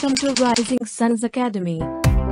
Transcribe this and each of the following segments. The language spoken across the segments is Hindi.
Welcome to Rising Suns Academy.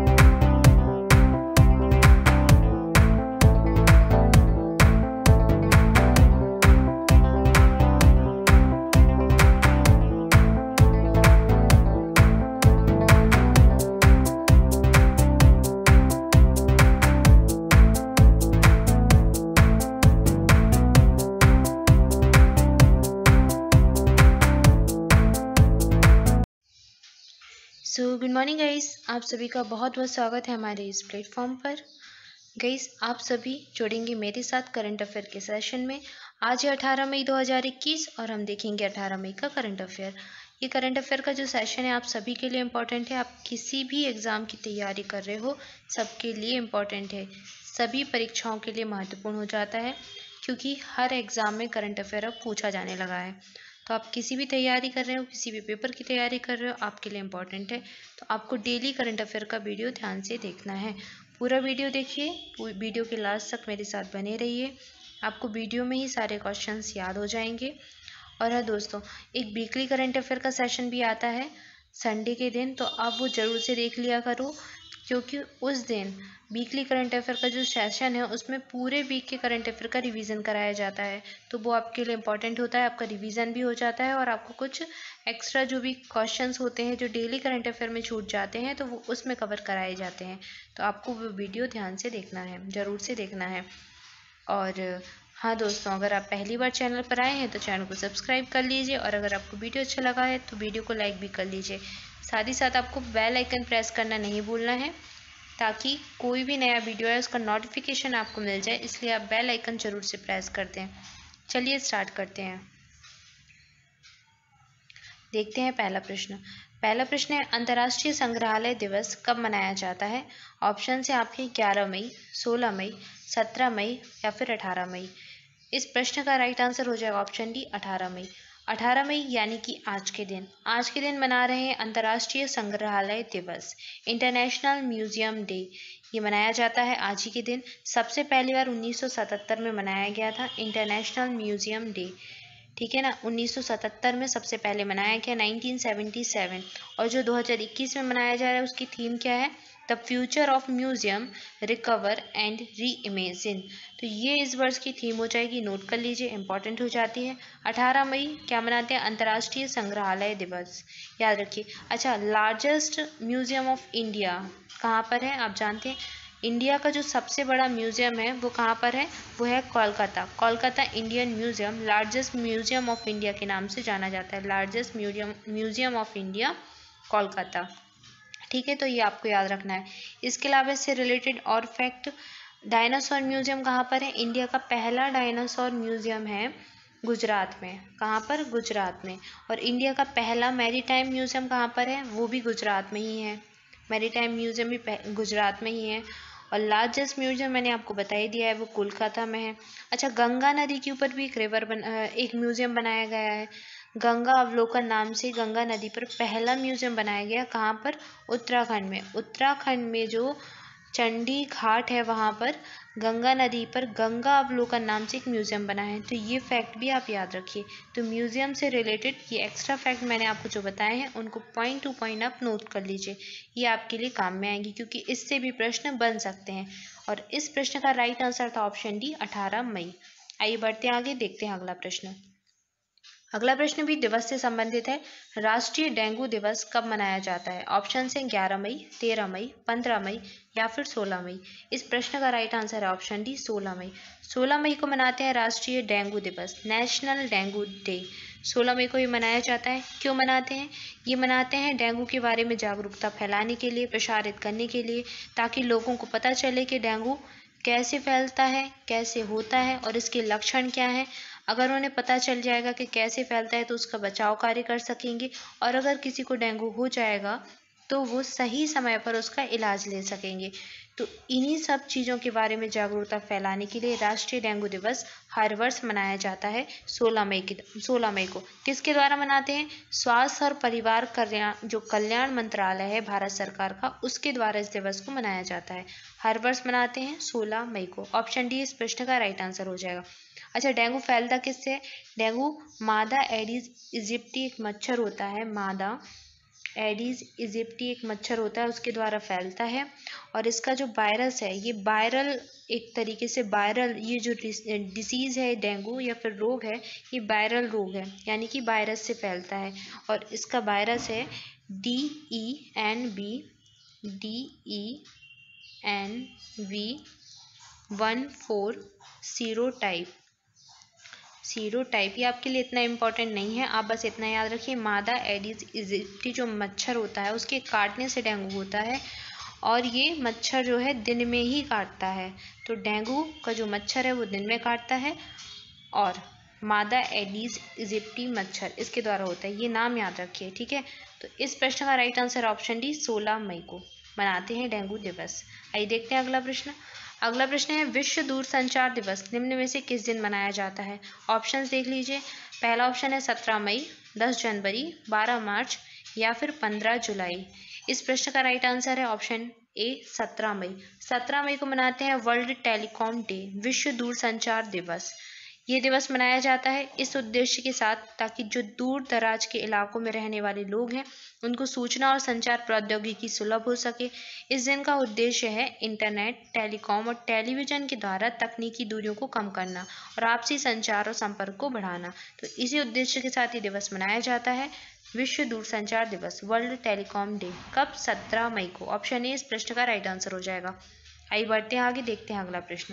Good morning guys, आप सभी का बहुत बहुत स्वागत है हमारे इस प्लेटफॉर्म पर। गाइस, आप सभी जुड़ेंगे मेरे साथ करंट अफेयर के सेशन में। आज है 18 मई 2021 और हम देखेंगे 18 मई का करंट अफेयर। ये करंट अफेयर का जो सेशन है आप सभी के लिए इम्पोर्टेंट है। आप किसी भी एग्ज़ाम की तैयारी कर रहे हो सबके लिए इम्पोर्टेंट है, सभी परीक्षाओं के लिए महत्वपूर्ण हो जाता है, क्योंकि हर एग्ज़ाम में करंट अफेयर अब पूछा जाने लगा है। तो आप किसी भी तैयारी कर रहे हो, किसी भी पेपर की तैयारी कर रहे हो, आपके लिए इम्पोर्टेंट है। तो आपको डेली करंट अफेयर का वीडियो ध्यान से देखना है। पूरा वीडियो देखिए, वीडियो के लास्ट तक मेरे साथ बने रहिए। आपको वीडियो में ही सारे क्वेश्चंस याद हो जाएंगे। और हाँ दोस्तों, एक वीकली करंट अफेयर का सेशन भी आता है संडे के दिन, तो आप वो ज़रूर से देख लिया करो, क्योंकि उस दिन वीकली करंट अफेयर का जो सेशन है उसमें पूरे वीक के करंट अफेयर का रिवीजन कराया जाता है। तो वो आपके लिए इम्पोर्टेंट होता है, आपका रिवीजन भी हो जाता है और आपको कुछ एक्स्ट्रा जो भी क्वेश्चंस होते हैं जो डेली करंट अफेयर में छूट जाते हैं तो वो उसमें कवर कराए जाते हैं। तो आपको वो वीडियो ध्यान से देखना है, ज़रूर से देखना है। और हाँ दोस्तों, अगर आप पहली बार चैनल पर आए हैं तो चैनल को सब्सक्राइब कर लीजिए, और अगर आपको वीडियो अच्छा लगा है तो वीडियो को लाइक भी कर लीजिए। साथ ही साथ आपको बेल आइकन प्रेस करना नहीं भूलना है, ताकि कोई भी नया वीडियो है उसका नोटिफिकेशन आपको मिल जाए, इसलिए आप बेल आइकन जरूर से प्रेस कर दें। चलिए स्टार्ट करते हैं। देखते हैं पहला प्रश्न है, अंतर्राष्ट्रीय संग्रहालय दिवस कब मनाया जाता है? ऑप्शन है आपके 11 मई, 16 मई, 17 मई या फिर 18 मई। इस प्रश्न का राइट आंसर हो जाएगा ऑप्शन डी, 18 मई। 18 मई यानी कि आज के दिन मना रहे हैं अंतर्राष्ट्रीय संग्रहालय दिवस, इंटरनेशनल म्यूजियम डे। ये मनाया जाता है आज ही के दिन। सबसे पहली बार 1977 में मनाया गया था इंटरनेशनल म्यूजियम डे, ठीक है ना। 1977 में सबसे पहले मनाया गया, 1977। और जो 2021 में मनाया जा रहा है उसकी थीम क्या है? The future of museum, recover and reimagine. तो ये इस वर्ष की थीम हो जाएगी, नोट कर लीजिए, इंपॉर्टेंट हो जाती है। 18 मई क्या मनाते हैं? अंतर्राष्ट्रीय संग्रहालय दिवस, याद रखिए। अच्छा, लार्जेस्ट म्यूजियम ऑफ इंडिया कहाँ पर है? आप जानते हैं इंडिया का जो सबसे बड़ा म्यूजियम है वो कहाँ पर है? वो है Kolkata Indian museum, largest museum of India के नाम से जाना जाता है। Largest museum of India, Kolkata, ठीक है। तो ये आपको याद रखना है। इसके अलावा इससे रिलेटेड और फैक्ट, डायनासोर म्यूजियम कहाँ पर है? इंडिया का पहला डायनासोर म्यूजियम है गुजरात में। कहाँ पर? गुजरात में। और इंडिया का पहला मैरीटाइम म्यूजियम कहाँ पर है? वो भी गुजरात में ही है। मैरीटाइम म्यूजियम भी गुजरात में ही है। और लार्जेस्ट म्यूजियम मैंने आपको बता ही दिया है, वो कोलकाता में है। अच्छा, गंगा नदी के ऊपर भी एक म्यूजियम बनाया गया है, गंगा अवलोकन नाम से। गंगा नदी पर पहला म्यूजियम बनाया गया, कहाँ पर? उत्तराखंड में। उत्तराखंड में जो चंडी घाट है वहाँ पर गंगा नदी पर गंगा अवलोकन नाम से एक म्यूजियम बना है। तो ये फैक्ट भी आप याद रखिए। तो म्यूजियम से रिलेटेड ये एक्स्ट्रा फैक्ट मैंने आपको जो बताए हैं उनको पॉइंट टू पॉइंट आप नोट कर लीजिए, ये आपके लिए काम में आएंगी, क्योंकि इससे भी प्रश्न बन सकते हैं। और इस प्रश्न का राइट आंसर था ऑप्शन डी, 18 मई। आइए बढ़ते हैं आगे, देखते हैं अगला प्रश्न। अगला प्रश्न भी दिवस से संबंधित है। राष्ट्रीय डेंगू दिवस कब मनाया जाता है? ऑप्शन है 11 मई, 13 मई, 15 मई या फिर 16 मई। इस प्रश्न का राइट आंसर है ऑप्शन डी, 16 मई। 16 मई को मनाते हैं राष्ट्रीय डेंगू दिवस, नेशनल डेंगू डे। 16 मई को ये मनाया जाता है। क्यों मनाते हैं? ये मनाते हैं डेंगू के बारे में जागरूकता फैलाने के लिए, प्रसारित करने के लिए, ताकि लोगों को पता चले कि डेंगू कैसे फैलता है, कैसे होता है और इसके लक्षण क्या हैं। अगर उन्हें पता चल जाएगा कि कैसे फैलता है तो उसका बचाव कार्य कर सकेंगे, और अगर किसी को डेंगू हो जाएगा तो वो सही समय पर उसका इलाज ले सकेंगे। तो इन्हीं सब चीज़ों के बारे में जागरूकता फैलाने के लिए राष्ट्रीय डेंगू दिवस हर वर्ष मनाया जाता है 16 मई को। किसके द्वारा मनाते हैं? स्वास्थ्य और परिवार कल्याण, जो कल्याण मंत्रालय है भारत सरकार का, उसके द्वारा इस दिवस को मनाया जाता है। हर वर्ष मनाते हैं 16 मई को। ऑप्शन डी इस प्रश्न का राइट आंसर हो जाएगा। अच्छा, डेंगू फैलता किससे है? डेंगू मादा एडिस इजिप्टी एक मच्छर होता है, मादा एडिस इजिप्टी एक मच्छर होता है उसके द्वारा फैलता है। और इसका जो वायरस है ये वायरल, एक तरीके से वायरल, ये जो डिसीज़ है डेंगू या फिर रोग है ये वायरल रोग है, यानी कि वायरस से फैलता है। और इसका वायरस है DENV14 सीरोटाइप। ये आपके लिए इतना इम्पोर्टेंट नहीं है, आप बस इतना याद रखिए, मादा एडिस इजिप्टी जो मच्छर होता है उसके काटने से डेंगू होता है, और ये मच्छर जो है दिन में ही काटता है। तो डेंगू का जो मच्छर है वो दिन में काटता है, और मादा एडिस इजिप्टी मच्छर इसके द्वारा होता है। ये नाम याद रखिए, ठीक है। तो इस प्रश्न का राइट आंसर ऑप्शन डी, 16 मई को मनाते हैं डेंगू दिवस। आइए देखते हैं अगला प्रश्न। अगला प्रश्न है, विश्व दूरसंचार दिवस निम्न में से किस दिन मनाया जाता है? ऑप्शंस देख लीजिए। पहला ऑप्शन है 17 मई, 10 जनवरी, 12 मार्च या फिर 15 जुलाई। इस प्रश्न का राइट आंसर है ऑप्शन ए, 17 मई। 17 मई को मनाते हैं वर्ल्ड टेलीकॉम डे, विश्व दूरसंचार दिवस। ये दिवस मनाया जाता है इस उद्देश्य के साथ ताकि जो दूर दराज के इलाकों में रहने वाले लोग हैं उनको सूचना और संचार प्रौद्योगिकी सुलभ हो सके। इस दिन का उद्देश्य है इंटरनेट, टेलीकॉम और टेलीविजन के द्वारा तकनीकी दूरियों को कम करना और आपसी संचार और संपर्क को बढ़ाना। तो इसी उद्देश्य के साथ ये दिवस मनाया जाता है, विश्व दूरसंचार दिवस, वर्ल्ड टेलीकॉम डे। कब? 17 मई को। ऑप्शन ए इस प्रश्न का राइट आंसर हो जाएगा। आइए बढ़ते हैं आगे, देखते हैं अगला प्रश्न।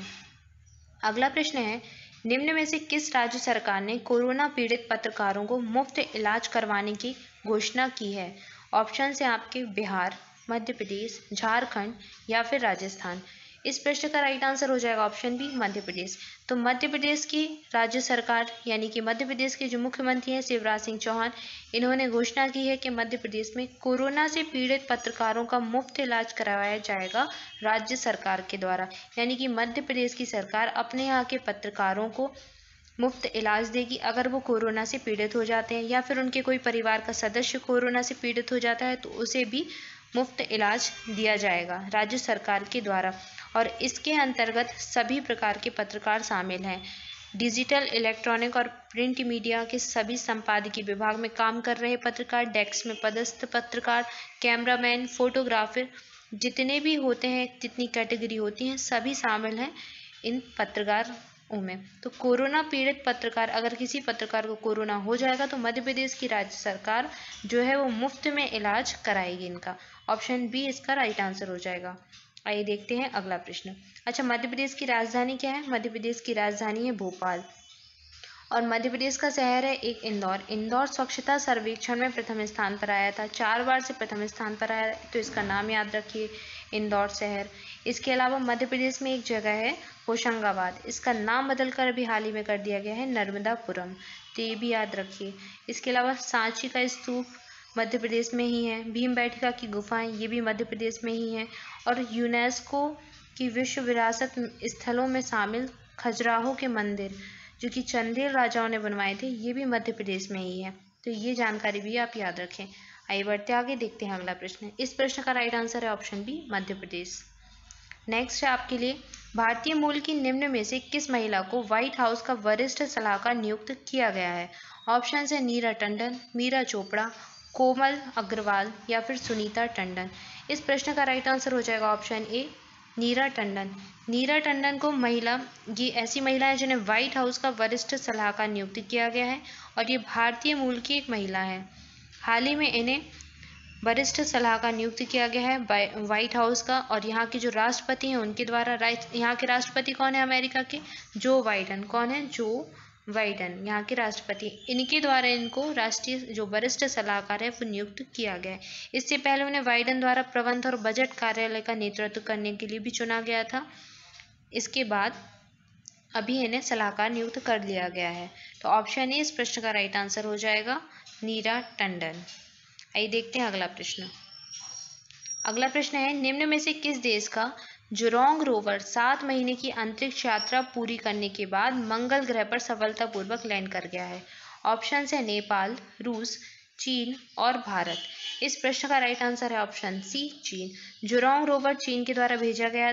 अगला प्रश्न है, निम्न में से किस राज्य सरकार ने कोरोना पीड़ित पत्रकारों को मुफ्त इलाज करवाने की घोषणा की है? ऑप्शन है आपके बिहार, मध्य प्रदेश, झारखंड या फिर राजस्थान। इस प्रश्न का राइट आंसर हो जाएगा ऑप्शन बी, मध्य प्रदेश। तो मध्य प्रदेश की राज्य सरकार यानी कि मध्य प्रदेश के जो मुख्यमंत्री हैं शिवराज सिंह चौहान, इन्होंने घोषणा की है कि मध्य प्रदेश में कोरोना से पीड़ित पत्रकारों का मुफ्त इलाज करवाया जाएगा राज्य सरकार के द्वारा। यानी कि मध्य प्रदेश की सरकार अपने यहाँ के पत्रकारों को मुफ्त इलाज देगी अगर वो कोरोना से पीड़ित हो जाते हैं, या फिर उनके कोई परिवार का सदस्य कोरोना से पीड़ित हो जाता है तो उसे भी मुफ्त इलाज दिया जाएगा राज्य सरकार के द्वारा। और इसके अंतर्गत सभी प्रकार के पत्रकार शामिल हैं। डिजिटल, इलेक्ट्रॉनिक और प्रिंट मीडिया के सभी संपादकीय विभाग में काम कर रहे पत्रकार, डेस्क में पदस्थ पत्रकार, कैमरामैन, फोटोग्राफर, जितने भी होते हैं, जितनी कैटेगरी होती हैं, सभी शामिल हैं इन पत्रकारों में। तो कोरोना पीड़ित पत्रकार, अगर किसी पत्रकार को कोरोना हो जाएगा तो मध्य प्रदेश की राज्य सरकार जो है वो मुफ्त में इलाज कराएगी इनका। ऑप्शन बी इसका राइट आंसर हो जाएगा। आइए देखते हैं अगला प्रश्न। अच्छा, मध्य प्रदेश की राजधानी क्या है? मध्य प्रदेश की राजधानी है भोपाल, और मध्य प्रदेश का शहर है एक इंदौर। इंदौर स्वच्छता सर्वेक्षण में प्रथम स्थान पर आया था, 4 बार से प्रथम स्थान पर आया, तो इसका नाम याद रखिए, इंदौर शहर। इसके अलावा मध्य प्रदेश में एक जगह है होशंगाबाद, इसका नाम बदलकर अभी हाल ही में कर दिया गया है नर्मदापुरम, तो ये भी याद रखिए। इसके अलावा सांची का स्तूप मध्य प्रदेश में ही है, भीमबेटका की गुफाएं ये भी मध्य प्रदेश में ही हैं, और यूनेस्को की विश्व विरासत स्थलों में शामिल खजुराहो के मंदिर जो कि चंदेल राजाओं ने बनवाए थे ये भी मध्य प्रदेश में ही है। तो ये जानकारी भी आप याद रखें। आइए बढ़ते आगे, देखते हैं अगला प्रश्न। इस प्रश्न का राइट आंसर है option B, Madhya Pradesh. Next है आपके लिए, भारतीय मूल की निम्न में से किस महिला को व्हाइट हाउस का वरिष्ठ सलाहकार नियुक्त किया गया है? ऑप्शन है नीरा टंडन, मीरा चोपड़ा, कोमल अग्रवाल या फिर सुनीता टंडन। इस प्रश्न का राइट आंसर हो जाएगा ऑप्शन ए, नीरा टंडन। नीरा टंडन को ये ऐसी महिला है जिन्हें व्हाइट हाउस का वरिष्ठ सलाहकार नियुक्त किया गया है, और ये भारतीय मूल की एक महिला है। हाल ही में इन्हें वरिष्ठ सलाहकार नियुक्त किया गया है व्हाइट हाउस का, और यहाँ के जो राष्ट्रपति हैं उनके द्वारा। यहाँ के राष्ट्रपति कौन है अमेरिका के? जो बाइडन। कौन है? जो बाइडन यहाँ के राष्ट्रपति, इनके द्वारा इनको राष्ट्रीय जो वरिष्ठ सलाहकार है वो नियुक्त किया गया है। इससे पहले उन्हें बाइडन द्वारा प्रबंध और बजट कार्यालय का नेतृत्व करने के लिए भी चुना गया था। इसके बाद अभी इन्हें सलाहकार नियुक्त कर लिया गया है। तो ऑप्शन ए इस प्रश्न का राइट आंसर हो जाएगा, नीरा टंडन। आइए देखते हैं अगला प्रश्न। अगला प्रश्न है, निम्न में से किस देश का जुरोंग रोवर 7 महीने की अंतरिक्ष यात्रा पूरी करने के बाद मंगल ग्रह पर सफलतापूर्वक लैंड कर गया है? ऑप्शन है नेपाल, रूस, चीन और भारत। इस प्रश्न का राइट आंसर है ऑप्शन सी, चीन। जुरोंग रोवर चीन के द्वारा भेजा गया था।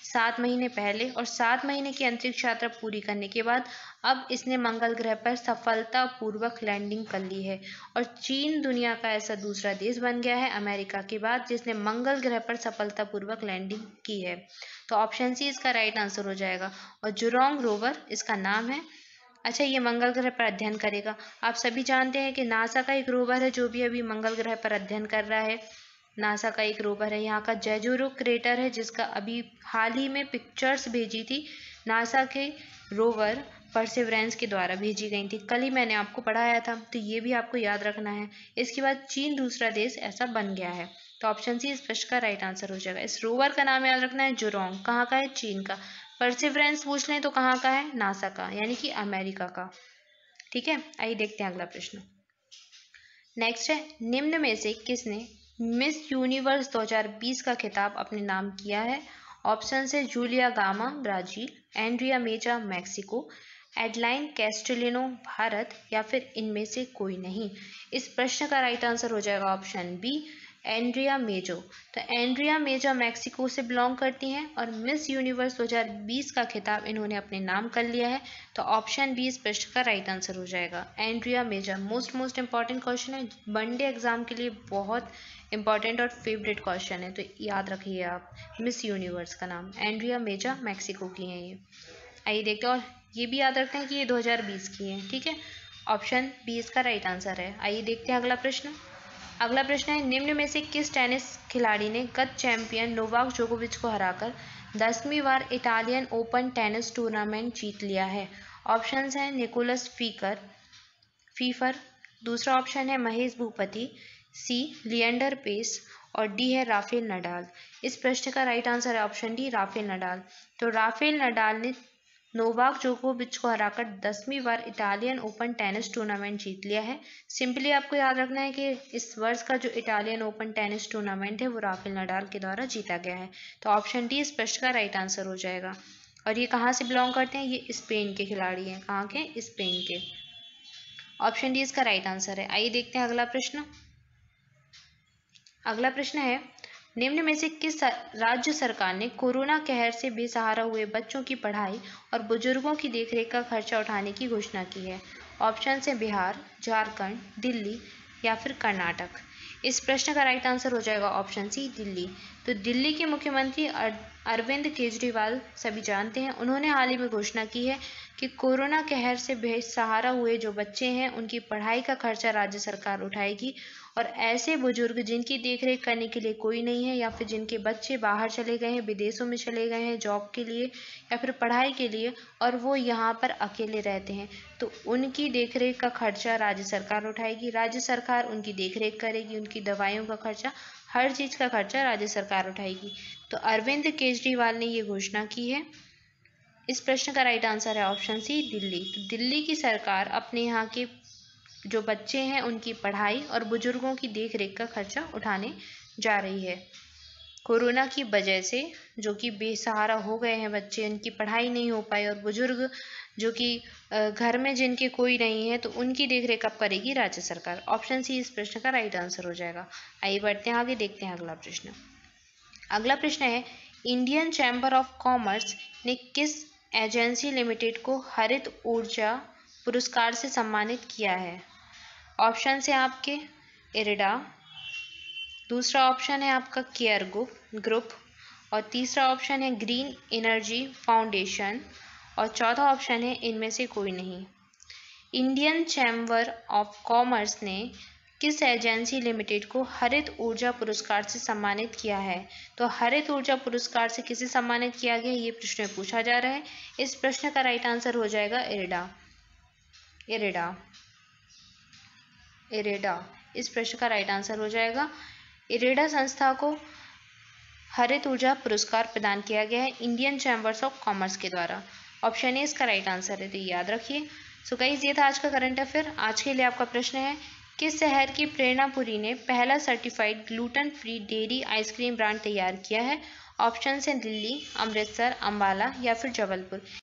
7 महीने पहले और 7 महीने की अंतरिक्ष यात्रा पूरी करने के बाद अब इसने मंगल ग्रह पर सफलतापूर्वक लैंडिंग कर ली है। और चीन दुनिया का ऐसा दूसरा देश बन गया है अमेरिका के बाद जिसने मंगल ग्रह पर सफलतापूर्वक लैंडिंग की है। तो ऑप्शन सी इसका राइट आंसर हो जाएगा। और जुरोंग रोवर इसका नाम है। अच्छा, ये मंगल ग्रह पर अध्ययन करेगा। आप सभी जानते हैं कि नासा का एक रोवर है जो भी अभी मंगल ग्रह पर अध्ययन कर रहा है। नासा का एक रोवर है, यहाँ का जेजुरो क्रेटर है जिसका अभी हाल ही में पिक्चर्स भेजी थी नासा के रोवर परसेवरेंस के द्वारा भेजी गई थी। कल ही मैंने आपको पढ़ाया था, तो ये भी आपको याद रखना है। इसके बाद चीन दूसरा देश ऐसा बन गया है। तो ऑप्शन सी इस प्रश्न का राइट आंसर हो जाएगा। इस रोवर का नाम याद रखना है जुरोंग। कहाँ का है? चीन का। परसेवरेंस पूछ लें तो कहाँ का है? नासा का, यानी कि अमेरिका का। ठीक है, आइए देखते हैं अगला प्रश्न। नेक्स्ट है, निम्न में से किसने मिस यूनिवर्स 2020 का खिताब अपने नाम किया है? ऑप्शन है Julia Gama Brazil, Andrea Meza Mexico, Adline Castelino Bharat, या फिर इनमें से कोई नहीं। इस प्रश्न का राइट आंसर हो जाएगा ऑप्शन बी, एंड्रिया मेजो। तो एंड्रिया मेजा मैक्सिको से बिलोंग करती हैं और मिस यूनिवर्स 2020 का खिताब इन्होंने अपने नाम कर लिया है। तो ऑप्शन बी इस प्रश्न का राइट आंसर हो जाएगा, Andrea Meza. Most important question है, वनडे एग्जाम के लिए बहुत इंपॉर्टेंट और फेवरेट क्वेश्चन है, तो याद रखिए आप। मिस यूनिवर्स का नाम एंड्रिया मेजा मैक्सिको की हैं ये। आइए देखते हैं, और ये भी याद रखते हैं कि ये 2020 की हैं। ठीक है, ऑप्शन बी इसका राइट आंसर है। आइए देखते हैं अगला प्रश्न। अगला प्रश्न है, निम्न में से किस टेनिस खिलाड़ी ने गत चैंपियन नोवाक जोकोविच को हराकर 10वीं बार इटालियन ओपन टेनिस टूर्नामेंट जीत लिया है? ऑप्शंस हैं निकोलस फीफर, दूसरा ऑप्शन है महेश भूपति, सी लिएंडर पेस, और डी है राफेल नडाल। इस प्रश्न का राइट आंसर है ऑप्शन डी, राफेल नडाल। तो राफेल नडाल ने नोवाक जोकोविच को हराकर 10वीं बार इटालियन ओपन टेनिस टूर्नामेंट जीत लिया है। सिंपली आपको याद रखना है कि इस वर्ष का जो इटालियन ओपन टेनिस टूर्नामेंट है वो राफेल नडाल के द्वारा जीता गया है। तो ऑप्शन डी इस प्रश्न का राइट आंसर हो जाएगा। और ये कहाँ से बिलोंग करते हैं? ये स्पेन के खिलाड़ी हैं। कहाँ के? स्पेन के। ऑप्शन डी इसका राइट आंसर है। आइए देखते हैं अगला प्रश्न। अगला प्रश्न है, निम्न में से किस राज्य सरकार ने कोरोना कहर से बेसहारा हुए बच्चों की पढ़ाई और बुजुर्गों की देखरेख का खर्चा उठाने की घोषणा की है? ऑप्शन है बिहार, झारखंड, दिल्ली, या फिर कर्नाटक। इस प्रश्न का राइट आंसर हो जाएगा ऑप्शन सी, दिल्ली। तो दिल्ली के मुख्यमंत्री अरविंद केजरीवाल सभी जानते हैं, उन्होंने हाल ही में घोषणा की है कि कोरोना कहर से बेसहारा हुए जो बच्चे हैं उनकी पढ़ाई का खर्चा राज्य सरकार उठाएगी। और ऐसे बुजुर्ग जिनकी देखरेख करने के लिए कोई नहीं है, या फिर जिनके बच्चे बाहर चले गए हैं, विदेशों में चले गए हैं जॉब के लिए या फिर पढ़ाई के लिए, और वो यहाँ पर अकेले रहते हैं, तो उनकी देखरेख का खर्चा राज्य सरकार उठाएगी। राज्य सरकार उनकी देखरेख करेगी, उनकी दवाइयों का खर्चा, हर चीज़ का खर्चा राज्य सरकार उठाएगी। तो अरविंद केजरीवाल ने ये घोषणा की है। इस प्रश्न का राइट आंसर है ऑप्शन सी, दिल्ली। तो दिल्ली की सरकार अपने यहाँ के जो बच्चे हैं उनकी पढ़ाई और बुजुर्गों की देखरेख का खर्चा उठाने जा रही है। कोरोना की वजह से जो कि बेसहारा हो गए हैं बच्चे, उनकी पढ़ाई नहीं हो पाई, और बुजुर्ग जो कि घर में जिनके कोई नहीं है, तो उनकी देखरेख अब करेगी राज्य सरकार। ऑप्शन सी इस प्रश्न का राइट आंसर हो जाएगा। आइए बढ़ते हैं आगे, देखते हैं अगला प्रश्न। अगला प्रश्न है, इंडियन चैम्बर ऑफ कॉमर्स ने किस एजेंसी लिमिटेड को हरित ऊर्जा पुरस्कार से सम्मानित किया है? ऑप्शन है आपके इरिडा, दूसरा ऑप्शन है आपका केयर ग्रुप, और तीसरा ऑप्शन है ग्रीन एनर्जी फाउंडेशन, और चौथा ऑप्शन है इनमें से कोई नहीं। इंडियन चैम्बर ऑफ कॉमर्स ने किस एजेंसी लिमिटेड को हरित ऊर्जा पुरस्कार से सम्मानित किया है? तो हरित ऊर्जा पुरस्कार से किसे सम्मानित किया गया, ये प्रश्न पूछा जा रहा है। इस प्रश्न का राइट आंसर हो जाएगा इरेडा। इस प्रश्न का राइट आंसर हो जाएगा। इरेडा संस्था को हरित ऊर्जा पुरस्कार प्रदान किया गया है इंडियन चैम्बर्स ऑफ कॉमर्स के द्वारा। ऑप्शन ए इसका राइट आंसर है, तो याद रखिए। सो गाइस, ये था आज का करंट अफेयर। आज के लिए आपका प्रश्न है, किस शहर की प्रेरणापुरी ने पहला certified gluten free dairy ice cream brand तैयार किया है? ऑप्शन है दिल्ली, अमृतसर, अम्बाला, या फिर जबलपुर।